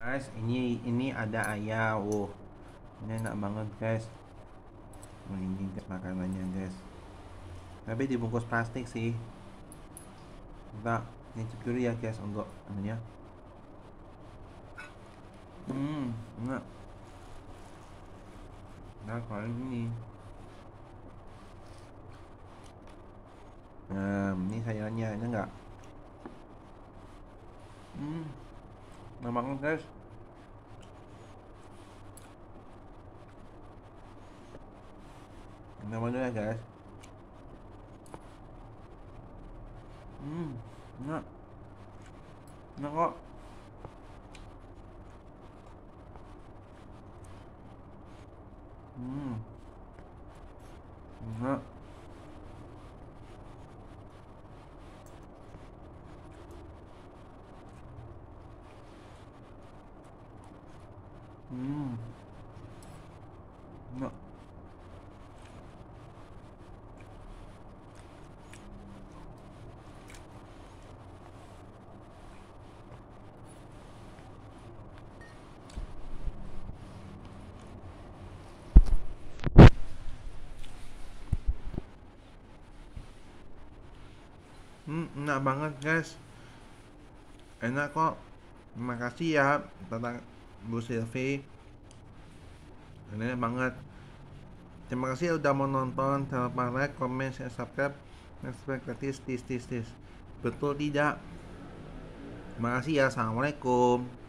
Guys, ini ada ayam. Oh, ini enak banget guys. Oh, ini guys makanannya guys. Tapi dibungkus plastik sih. Kita nyicip dulu ya guys untuk anunya. Enak. Nah, kalau ini. Ini sayurannya, ini enggak? Enak banget guys. Enak banget ya guys. Enak. Enak kok. Enak. Enak. Enak banget guys. Enak kok. Terima kasih ya tentang Bu Silvi. Enak banget. Terima kasih udah mau nonton. Jangan lupa like, comment, share, subscribe. Subscribe gratis, tis. Betul tidak? Terima kasih ya. Assalamualaikum.